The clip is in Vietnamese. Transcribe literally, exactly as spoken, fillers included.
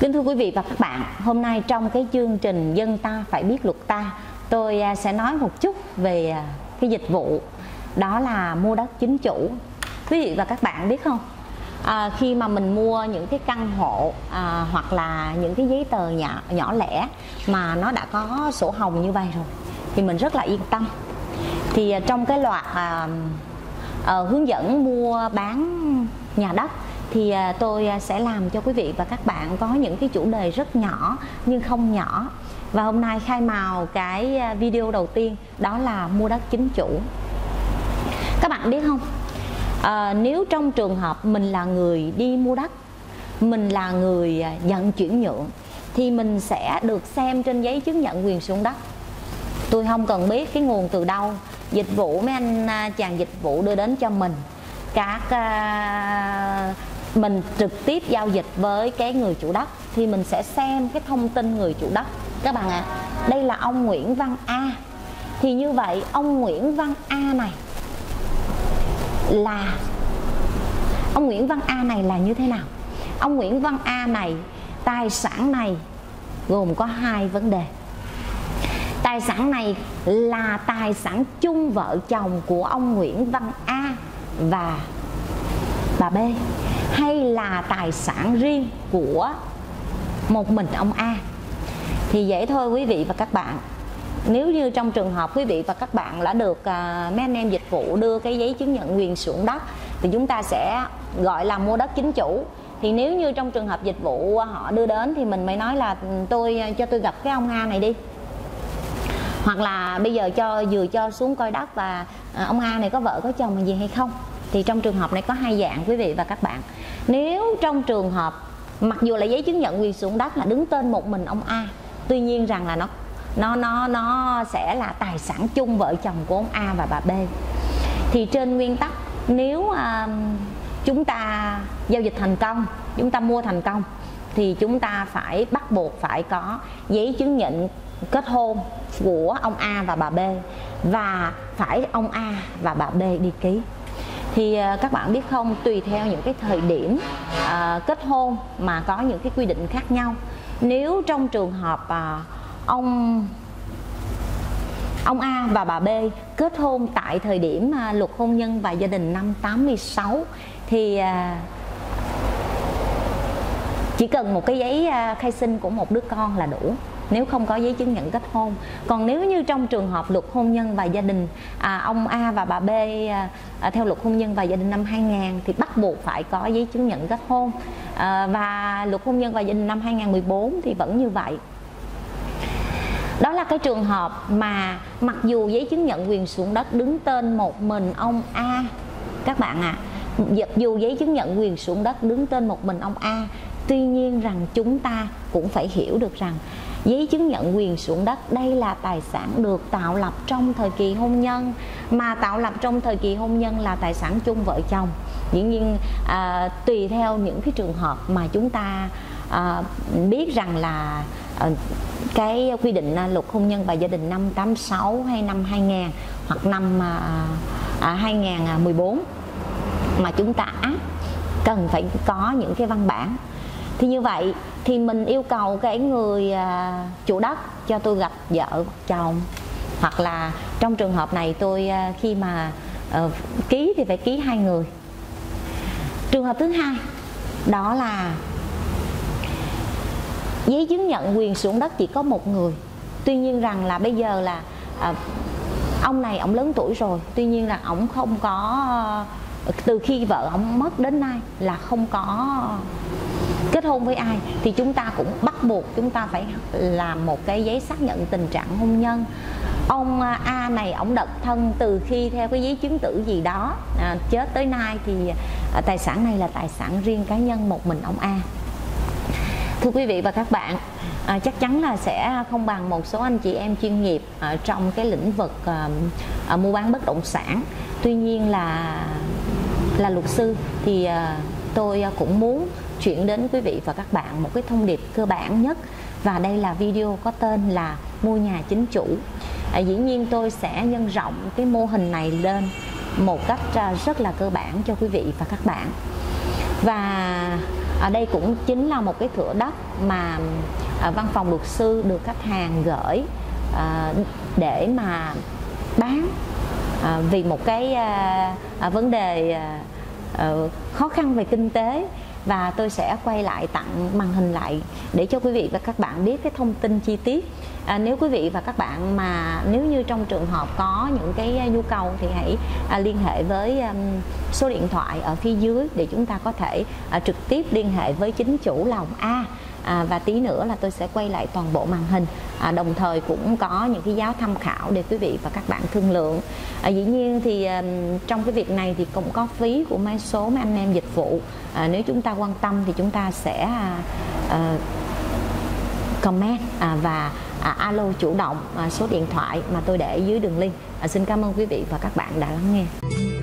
Kính thưa quý vị và các bạn, hôm nay trong cái chương trình Dân ta phải biết luật ta, tôi sẽ nói một chút về cái dịch vụ đó là mua đất chính chủ. Quý vị và các bạn biết không, à, khi mà mình mua những cái căn hộ à, hoặc là những cái giấy tờ nhỏ, nhỏ lẻ mà nó đã có sổ hồng như vậy rồi thì mình rất là yên tâm. Thì trong cái loạt à, à, hướng dẫn mua bán nhà đất thì tôi sẽ làm cho quý vị và các bạn có những cái chủ đề rất nhỏ nhưng không nhỏ. Và hôm nay khai mào cái video đầu tiên đó là mua đất chính chủ. Các bạn biết không, à, nếu trong trường hợp mình là người đi mua đất, mình là người nhận chuyển nhượng thì mình sẽ được xem trên giấy chứng nhận quyền sử dụng đất. Tôi không cần biết cái nguồn từ đâu, dịch vụ mấy anh chàng dịch vụ đưa đến cho mình các uh, mình trực tiếp giao dịch với cái người chủ đất thì mình sẽ xem cái thông tin người chủ đất. Các bạn ạ, à, đây là ông Nguyễn Văn A. Thì như vậy ông Nguyễn Văn A này là ông Nguyễn Văn A này là như thế nào? Ông Nguyễn Văn A này, tài sản này gồm có hai vấn đề. Tài sản này là tài sản chung vợ chồng của ông Nguyễn Văn A và bà B, hay là tài sản riêng của một mình ông A? Thì dễ thôi quý vị và các bạn. Nếu như trong trường hợp quý vị và các bạn đã được uh, mấy anh em dịch vụ đưa cái giấy chứng nhận quyền sử dụng đất thì chúng ta sẽ gọi là mua đất chính chủ. Thì nếu như trong trường hợp dịch vụ họ đưa đến thì mình mới nói là tôi cho tôi gặp cái ông A này đi, hoặc là bây giờ cho vừa cho xuống coi đất và uh, ông A này có vợ có chồng gì hay không. Thì trong trường hợp này có hai dạng quý vị và các bạn. Nếu trong trường hợp mặc dù là giấy chứng nhận quyền sử dụng đất là đứng tên một mình ông A, tuy nhiên rằng là nó nó nó nó sẽ là tài sản chung vợ chồng của ông A và bà B, thì trên nguyên tắc nếu uh, chúng ta giao dịch thành công, chúng ta mua thành công thì chúng ta phải bắt buộc phải có giấy chứng nhận kết hôn của ông A và bà B, và phải ông A và bà B đi ký. Thì các bạn biết không, tùy theo những cái thời điểm uh, kết hôn mà có những cái quy định khác nhau. Nếu trong trường hợp uh, ông ông A và bà B kết hôn tại thời điểm uh, luật hôn nhân và gia đình năm tám mươi sáu thì uh, chỉ cần một cái giấy uh, khai sinh của một đứa con là đủ, nếu không có giấy chứng nhận kết hôn. Còn nếu như trong trường hợp luật hôn nhân và gia đình à, ông A và bà B à, à, theo luật hôn nhân và gia đình năm hai nghìn thì bắt buộc phải có giấy chứng nhận kết hôn, à, và luật hôn nhân và gia đình năm hai nghìn không trăm mười bốn thì vẫn như vậy. Đó là cái trường hợp mà mặc dù giấy chứng nhận quyền sử dụng đất đứng tên một mình ông A, các bạn ạ, à, dù giấy chứng nhận quyền sử dụng đất đứng tên một mình ông A, tuy nhiên rằng chúng ta cũng phải hiểu được rằng giấy chứng nhận quyền sử dụng đất đây là tài sản được tạo lập trong thời kỳ hôn nhân, mà tạo lập trong thời kỳ hôn nhân là tài sản chung vợ chồng. Dĩ nhiên à, tùy theo những cái trường hợp mà chúng ta à, biết rằng là à, cái quy định à, luật hôn nhân và gia đình năm tám mươi sáu hay năm hai nghìn hoặc năm à, à, hai nghìn không trăm mười bốn mà chúng ta áp, cần phải có những cái văn bản. Thì như vậy thì mình yêu cầu cái người à, chủ đất cho tôi gặp vợ chồng, hoặc là trong trường hợp này tôi à, khi mà à, ký thì phải ký hai người. Trường hợp thứ hai đó là giấy chứng nhận quyền sử dụng đất chỉ có một người, tuy nhiên rằng là bây giờ là à, ông này ông lớn tuổi rồi, tuy nhiên là ông không có, từ khi vợ ông mất đến nay là không có kết hôn với ai, thì chúng ta cũng bắt buộc chúng ta phải làm một cái giấy xác nhận tình trạng hôn nhân. Ông A này ông độc thân từ khi theo cái giấy chứng tử gì đó à, chết tới nay thì à, tài sản này là tài sản riêng cá nhân một mình ông A. Thưa quý vị và các bạn, à, chắc chắn là sẽ không bằng một số anh chị em chuyên nghiệp à, trong cái lĩnh vực à, à, mua bán bất động sản. Tuy nhiên là là luật sư thì à, tôi cũng muốn chuyển đến quý vị và các bạn một cái thông điệp cơ bản nhất, và đây là video có tên là mua nhà chính chủ. À, dĩ nhiên tôi sẽ nhân rộng cái mô hình này lên một cách rất là cơ bản cho quý vị và các bạn. Và ở đây cũng chính là một cái thửa đất mà à, văn phòng luật sư được khách hàng gửi à, để mà bán à, vì một cái à, à, vấn đề à, à, khó khăn về kinh tế. Và tôi sẽ quay lại tặng màn hình lại để cho quý vị và các bạn biết cái thông tin chi tiết. À, nếu quý vị và các bạn mà nếu như trong trường hợp có những cái nhu cầu thì hãy à, liên hệ với um, số điện thoại ở phía dưới để chúng ta có thể à, trực tiếp liên hệ với chính chủ Lòng A. À, và tí nữa là tôi sẽ quay lại toàn bộ màn hình, à, đồng thời cũng có những cái giá tham khảo để quý vị và các bạn thương lượng. À, dĩ nhiên thì à, trong cái việc này thì cũng có phí của mấy số mấy anh em dịch vụ. À, nếu chúng ta quan tâm thì chúng ta sẽ à, à, comment à, và à, alo chủ động à, số điện thoại mà tôi để dưới đường link. À, xin cảm ơn quý vị và các bạn đã lắng nghe.